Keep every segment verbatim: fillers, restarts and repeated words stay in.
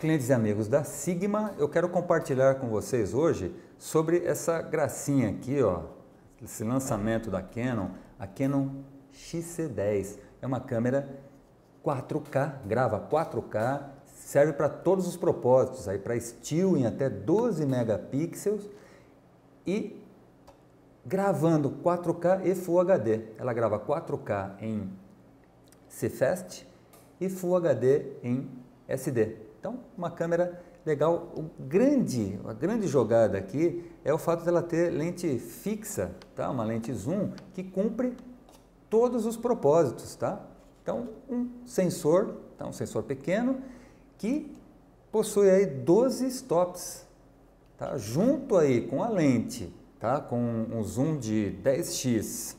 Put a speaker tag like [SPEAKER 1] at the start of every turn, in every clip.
[SPEAKER 1] Clientes e amigos da Sigma, eu quero compartilhar com vocês hoje sobre essa gracinha aqui, ó, esse lançamento da Canon, a Canon X C dez. É uma câmera quatro K, grava quatro K, serve para todos os propósitos, aí para still em até doze megapixels e gravando quatro K e Full H D. Ela grava quatro K em C Fast e Full H D em S D. Então, uma câmera legal. O grande, a grande jogada aqui é o fato dela ter lente fixa, tá? Uma lente zoom que cumpre todos os propósitos, tá? Então, um sensor, tá? Um sensor pequeno que possui aí doze stops, tá? Junto aí com a lente, tá? Com um zoom de dez x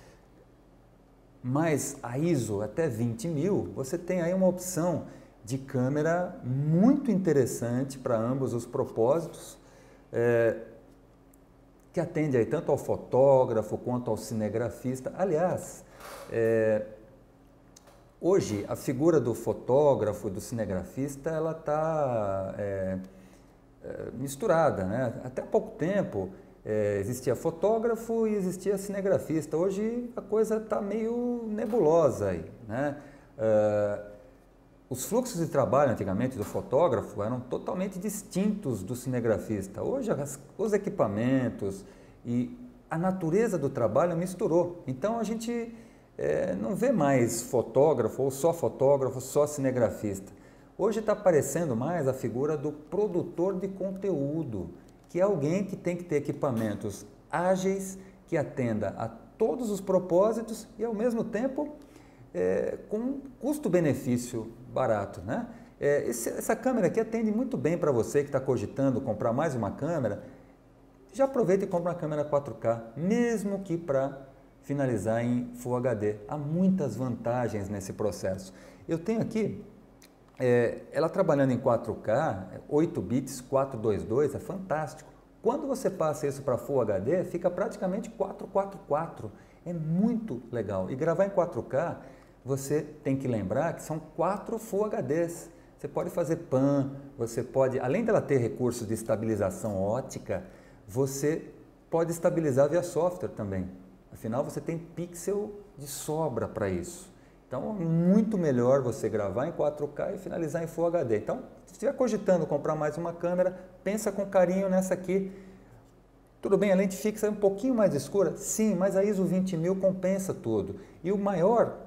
[SPEAKER 1] mais a I S O até vinte mil, você tem aí uma opção de câmera muito interessante para ambos os propósitos, é, que atende aí tanto ao fotógrafo quanto ao cinegrafista. Aliás, é, hoje a figura do fotógrafo e do cinegrafista ela está é, é, misturada, né? Até há pouco tempo é, existia fotógrafo e existia cinegrafista. Hoje a coisa está meio nebulosa aí, né? É, Os fluxos de trabalho antigamente do fotógrafo eram totalmente distintos do cinegrafista. Hoje as, os equipamentos e a natureza do trabalho misturou. Então a gente é, não vê mais fotógrafo ou só fotógrafo, só cinegrafista. Hoje está aparecendo mais a figura do produtor de conteúdo, que é alguém que tem que ter equipamentos ágeis, que atenda a todos os propósitos e ao mesmo tempo É, com custo-benefício barato, né? É, esse, essa câmera aqui atende muito bem para você que está cogitando comprar mais uma câmera. Já aproveita e compra uma câmera quatro K, mesmo que para finalizar em Full H D. Há muitas vantagens nesse processo. Eu tenho aqui, é, ela trabalhando em quatro K, oito bits, quatrocentos e vinte e dois, é fantástico. Quando você passa isso para Full H D, fica praticamente quatrocentos e quarenta e quatro. É muito legal. E gravar em quatro K, você tem que lembrar que são quatro Full H Ds. Você pode fazer pan, você pode, além dela ter recursos de estabilização ótica, você pode estabilizar via software também. Afinal, você tem pixel de sobra para isso. Então, é muito melhor você gravar em quatro K e finalizar em Full H D. Então, se estiver cogitando comprar mais uma câmera, pensa com carinho nessa aqui. Tudo bem, a lente fixa é um pouquinho mais escura? Sim, mas a I S O vinte mil compensa tudo. E o maior...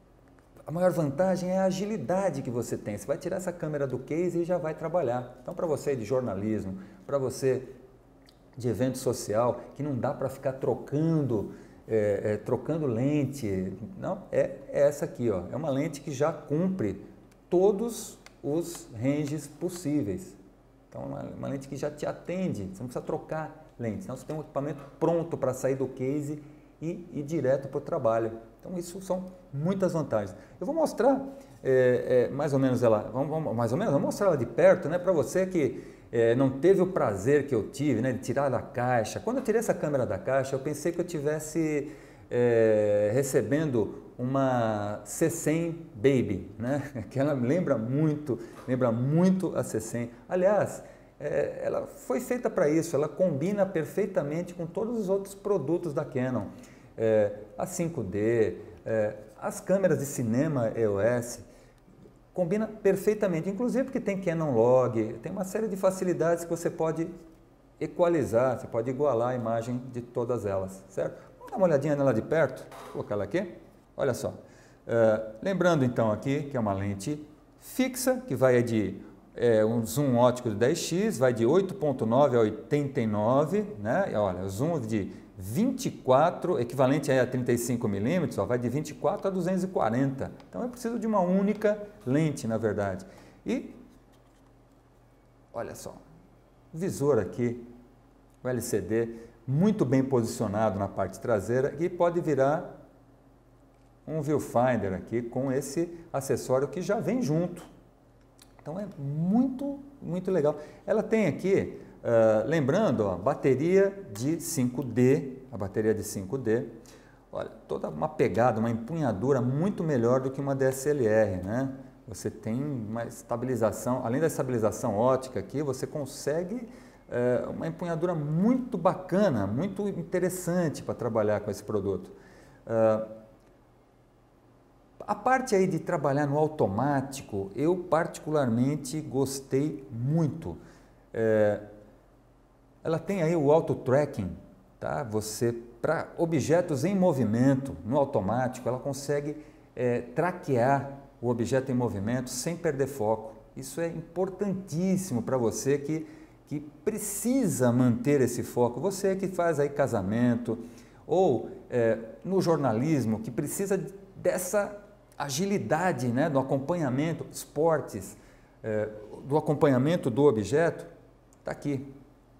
[SPEAKER 1] A maior vantagem é a agilidade que você tem. Você vai tirar essa câmera do case e já vai trabalhar. Então, para você de jornalismo, para você de evento social, que não dá para ficar trocando, é, é, trocando lente, não, é, é essa aqui, ó. É uma lente que já cumpre todos os ranges possíveis. Então, uma, uma lente que já te atende, você não precisa trocar lente, senão você tem um equipamento pronto para sair do case e ir direto para o trabalho. Então, isso são muitas vantagens. Eu vou mostrar é, é, mais ou menos ela, vamos, vamos, mais ou menos, vou mostrar ela de perto, né, para você que é, não teve o prazer que eu tive, né, de tirar da caixa. Quando eu tirei essa câmera da caixa, eu pensei que eu tivesse é, recebendo uma C cem Baby, né, que ela lembra muito, lembra muito a C cem. Aliás, é, ela foi feita para isso, ela combina perfeitamente com todos os outros produtos da Canon. É, a cinco D, é, as câmeras de cinema E O S, combina perfeitamente, inclusive porque tem Canon Log, tem uma série de facilidades que você pode equalizar, você pode igualar a imagem de todas elas, certo? Vamos dar uma olhadinha nela de perto, vou colocar ela aqui, olha só. É, lembrando então aqui que é uma lente fixa, que vai de é, um zoom ótico de dez x, vai de oito ponto nove a oitenta e nove, né? E olha, zoom de vinte e quatro, equivalente a trinta e cinco milímetros, ó, vai de vinte e quatro a duzentos e quarenta. Então, eu preciso de uma única lente, na verdade. E, olha só, visor aqui, o L C D, muito bem posicionado na parte traseira e pode virar um viewfinder aqui com esse acessório que já vem junto. Então, é muito, muito legal. Ela tem aqui... Uh, lembrando, ó, bateria de cinco D, a bateria de cinco D, olha, toda uma pegada, uma empunhadura muito melhor do que uma D S L R, né? você tem uma estabilização, além da estabilização ótica aqui, você consegue é, uma empunhadura muito bacana, muito interessante para trabalhar com esse produto. Uh, a parte aí de trabalhar no automático, eu particularmente gostei muito. É, ela tem aí o auto tracking, tá? Você, para objetos em movimento, no automático, ela consegue é, traquear o objeto em movimento sem perder foco. Isso é importantíssimo para você que, que precisa manter esse foco. Você que faz aí casamento ou é, no jornalismo, que precisa dessa agilidade, né, do acompanhamento, esportes, é, do acompanhamento do objeto, está aqui.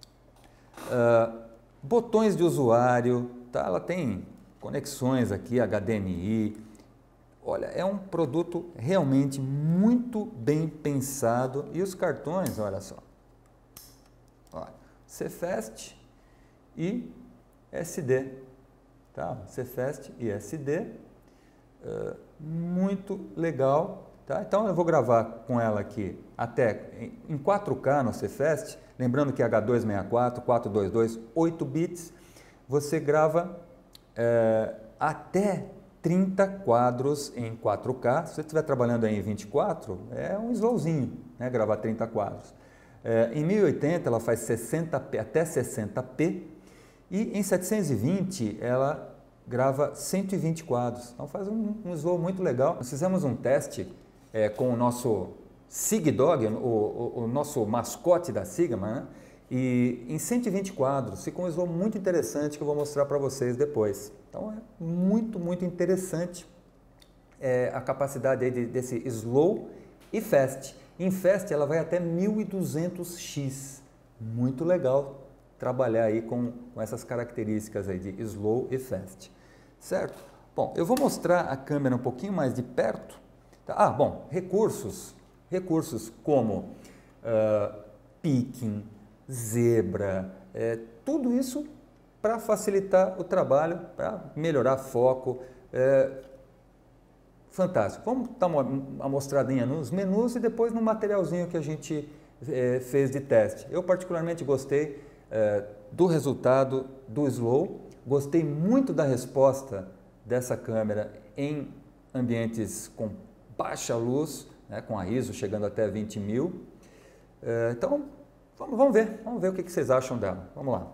[SPEAKER 1] Uh, botões de usuário, tá? Ela tem conexões aqui, H D M I. Olha, é um produto realmente muito bem pensado. E os cartões, olha só, olha, Cfast e S D, tá? Cfast e S D, uh, muito legal, tá? Então eu vou gravar com ela aqui até em quatro K no Cfast, lembrando que H duzentos e sessenta e quatro, quatrocentos e vinte e dois, oito bits, você grava é, até trinta quadros em quatro K. Se você estiver trabalhando aí em vinte e quatro, é um slowzinho, né, gravar trinta quadros. É, em mil e oitenta ela faz sessenta P, até sessenta P, e em setecentos e vinte ela grava cento e vinte quadros. Então faz um, um slow muito legal. Nós fizemos um teste é, com o nosso SigDog, o, o, o nosso mascote da Sigma, né? E em cento e vinte quadros, ficou um slow muito interessante que eu vou mostrar para vocês depois. Então é muito, muito interessante é, a capacidade aí de, desse slow e fast. Em fast ela vai até mil e duzentos x, muito legal trabalhar aí com, com essas características aí de slow e fast, certo? Bom, eu vou mostrar a câmera um pouquinho mais de perto. Tá? Ah, bom, recursos, recursos como uh, picking, zebra, é, tudo isso para facilitar o trabalho, para melhorar foco, é, fantástico. Vamos dar uma, uma mostradinha nos menus e depois no materialzinho que a gente é, fez de teste. Eu particularmente gostei é, do resultado do slow, gostei muito da resposta dessa câmera em ambientes com baixa luz, né, com a I S O chegando até vinte mil. É, então, Vamos, vamos ver, vamos ver o que vocês acham dela. Vamos lá.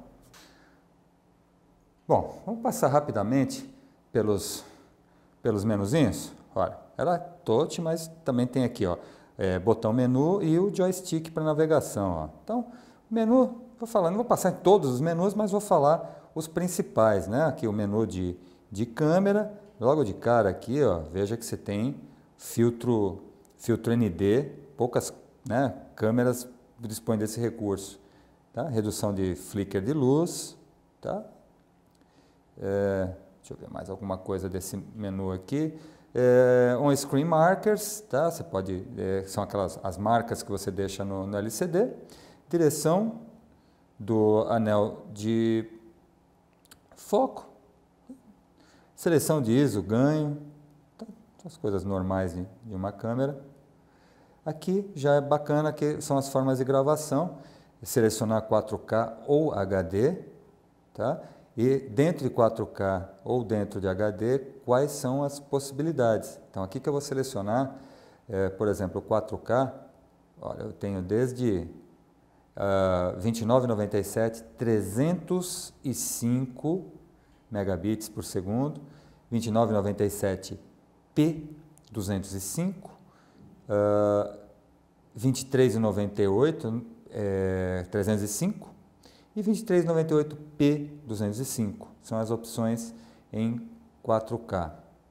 [SPEAKER 1] Bom, vamos passar rapidamente pelos, pelos menuzinhos. Olha, ela é touch, mas também tem aqui, ó, é, botão menu e o joystick para navegação. Ó. Então, menu, vou falar, não vou passar em todos os menus, mas vou falar os principais, né? Aqui o menu de, de câmera, logo de cara aqui, ó, veja que você tem filtro, filtro N D, poucas, né, câmeras dispõe desse recurso, tá? Redução de flicker de luz, tá? É, deixa eu ver mais alguma coisa desse menu aqui. É, on screen markers, tá? Você pode, é, são aquelas as marcas que você deixa no, no L C D. Direção do anel de foco, seleção de I S O, ganho, tá? As coisas normais de, de uma câmera. Aqui já é bacana que são as formas de gravação, selecionar quatro K ou H D, tá? E dentro de quatro K ou dentro de H D, quais são as possibilidades. Então aqui que eu vou selecionar, é, por exemplo, quatro K, olha, eu tenho desde uh, vinte e nove vírgula noventa e sete, trezentos e cinco megabits por segundo, vinte e nove vírgula noventa e sete P duzentos e cinco, Uh, vinte e três vírgula noventa e oito, é, trezentos e cinco e vinte e três vírgula noventa e oito P duzentos e cinco. São as opções em quatro K.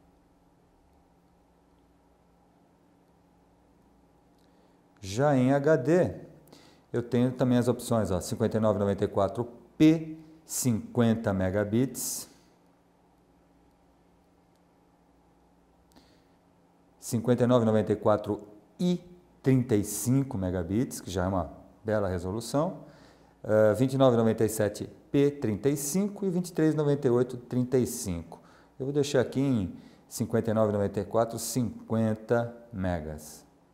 [SPEAKER 1] Já em H D, eu tenho também as opções, ó, cinquenta e nove vírgula noventa e quatro P, cinquenta megabits, cinquenta e nove vírgula noventa e quatro I, trinta e cinco megabits, que já é uma bela resolução, uh, vinte e nove vírgula noventa e sete P, trinta e cinco e vinte e três vírgula noventa e oito, trinta e cinco. Eu vou deixar aqui em cinquenta e nove vírgula noventa e quatro, cinquenta megas.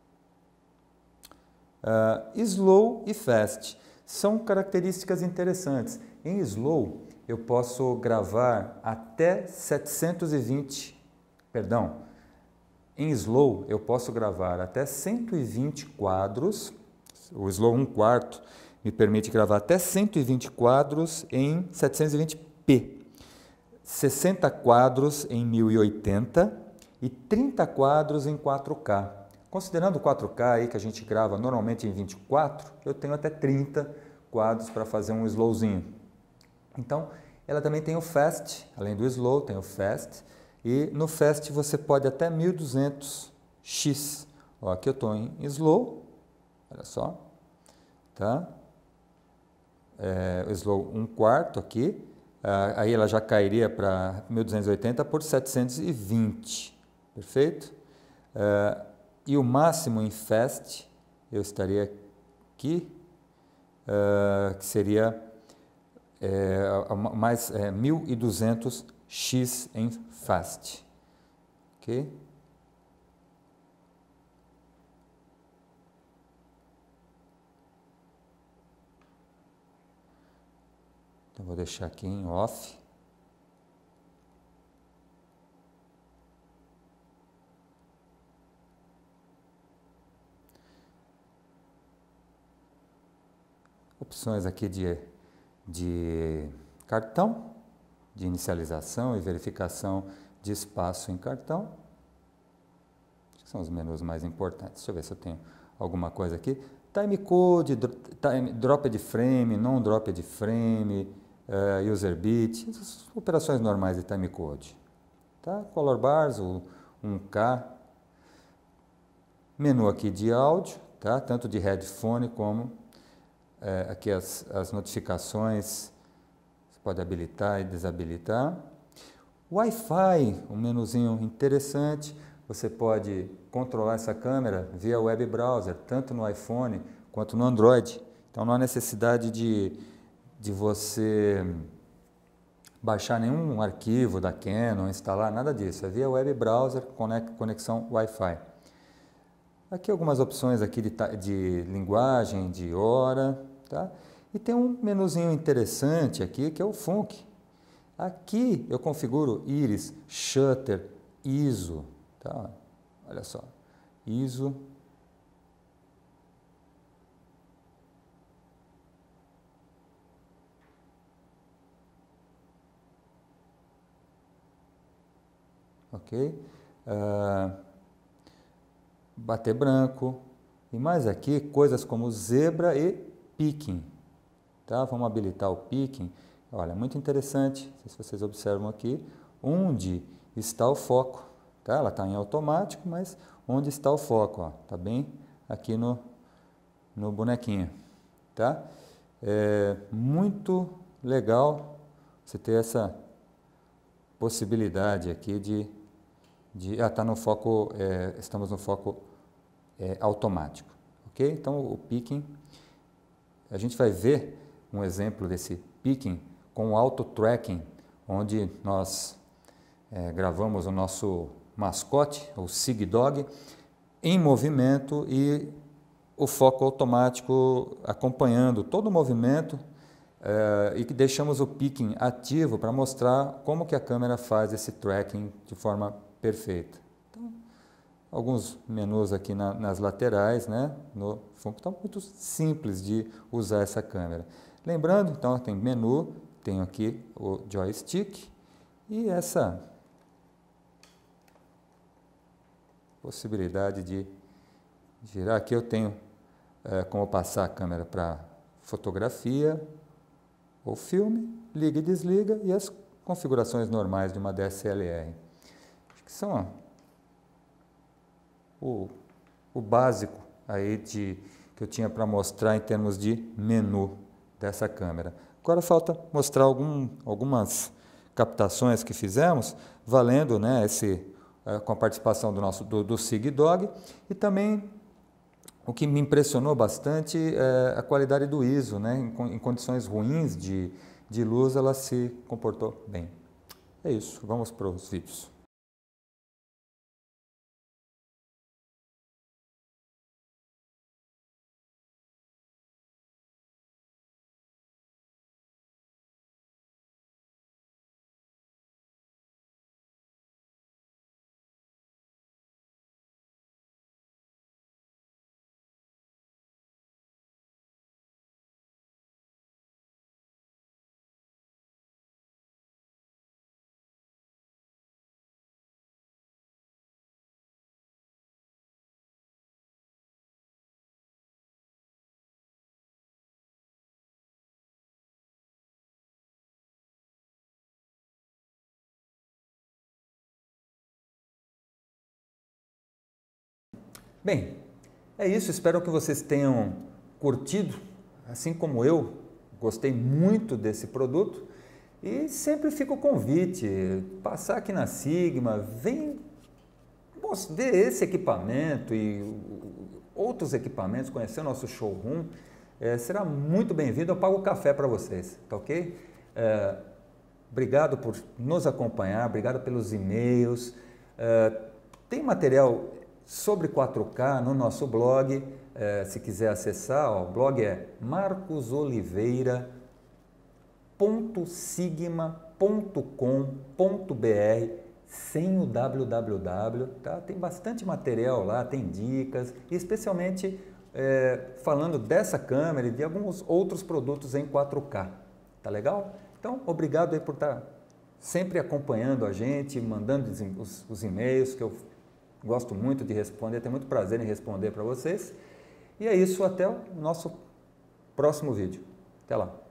[SPEAKER 1] Uh, slow e fast são características interessantes. Em slow eu posso gravar até setecentos e vinte, perdão, em slow eu posso gravar até cento e vinte quadros, o slow um quarto me permite gravar até cento e vinte quadros em setecentos e vinte p, sessenta quadros em mil e oitenta e trinta quadros em quatro K. Considerando o quatro K aí que a gente grava normalmente em vinte e quatro, eu tenho até trinta quadros para fazer um slowzinho. Então, ela também tem o fast, além do slow, tem o fast, e no fast você pode até mil e duzentos x. Ó, aqui eu estou em slow, olha só, tá? É, o slow um quarto aqui, ah, aí ela já cairia para mil duzentos e oitenta por setecentos e vinte, perfeito? Ah, e o máximo em fast, eu estaria aqui, uh, que seria é, mais é, mil e duzentos x em fast. Ok? Então, vou deixar aqui em off. Opções aqui de, de cartão, de inicialização e verificação de espaço em cartão. Acho que são os menus mais importantes. Deixa eu ver se eu tenho alguma coisa aqui. Timecode, time, dropped frame, non dropped frame, uh, user bit, essas operações normais de timecode. Tá? Color bars, o um K. Menu aqui de áudio, tá? Tanto de headphone como É, aqui as, as notificações, você pode habilitar e desabilitar. Wi-Fi, um menuzinho interessante, você pode controlar essa câmera via web browser, tanto no iPhone quanto no Android. Então não há necessidade de, de você baixar nenhum arquivo da Canon, instalar, nada disso. É via web browser, conexão Wi-Fi. Aqui algumas opções aqui de, de linguagem, de hora, tá? E tem um menuzinho interessante aqui que é o Funk. Aqui eu configuro íris, shutter, I S O, tá? Olha só, I S O. Ok? Uh, bater branco. E mais aqui coisas como zebra e picking. Tá? Vamos habilitar o picking. Olha, muito interessante, não sei se vocês observam aqui, onde está o foco. Tá? Ela está em automático, mas onde está o foco? Está bem aqui no, no bonequinho. Tá? É muito legal você ter essa possibilidade aqui de... de ah, tá no foco, é, estamos no foco é, automático. Ok? Então, o picking, a gente vai ver um exemplo desse picking com o auto-tracking, onde nós é, gravamos o nosso mascote, o Sig Dog, em movimento e o foco automático acompanhando todo o movimento é, e que deixamos o picking ativo para mostrar como que a câmera faz esse tracking de forma perfeita. Então, alguns menus aqui na, nas laterais, né, no fundo, então muito simples de usar essa câmera. Lembrando, então, tem menu, tenho aqui o joystick e essa possibilidade de girar. Aqui eu tenho é, como passar a câmera para fotografia ou filme, liga e desliga, e as configurações normais de uma D S L R. Acho que são o, o básico aí de, que eu tinha para mostrar em termos de menu dessa câmera. Agora falta mostrar algum, algumas captações que fizemos, valendo, né, esse, é, com a participação do nosso do, do Sig Dog, e também o que me impressionou bastante é a qualidade do I S O, né, em, em condições ruins de, de luz ela se comportou bem. É isso, vamos para os vídeos. Bem, é isso, espero que vocês tenham curtido, assim como eu, gostei muito desse produto e sempre fica o convite, passar aqui na Sigma, vem ver esse equipamento e outros equipamentos, conhecer o nosso showroom, é, será muito bem-vindo, eu pago café para vocês, tá ok? É, obrigado por nos acompanhar, obrigado pelos e-mails, é, tem material sobre quatro K no nosso blog, é, se quiser acessar, ó, o blog é marcos oliveira ponto sigma ponto com ponto br, sem o www, tá? Tem bastante material lá, tem dicas, e especialmente é, falando dessa câmera e de alguns outros produtos em quatro K, tá legal? Então, obrigado aí por estar sempre acompanhando a gente, mandando os, os e-mails, que eu gosto muito de responder, tenho muito prazer em responder para vocês. E é isso, até o nosso próximo vídeo. Até lá.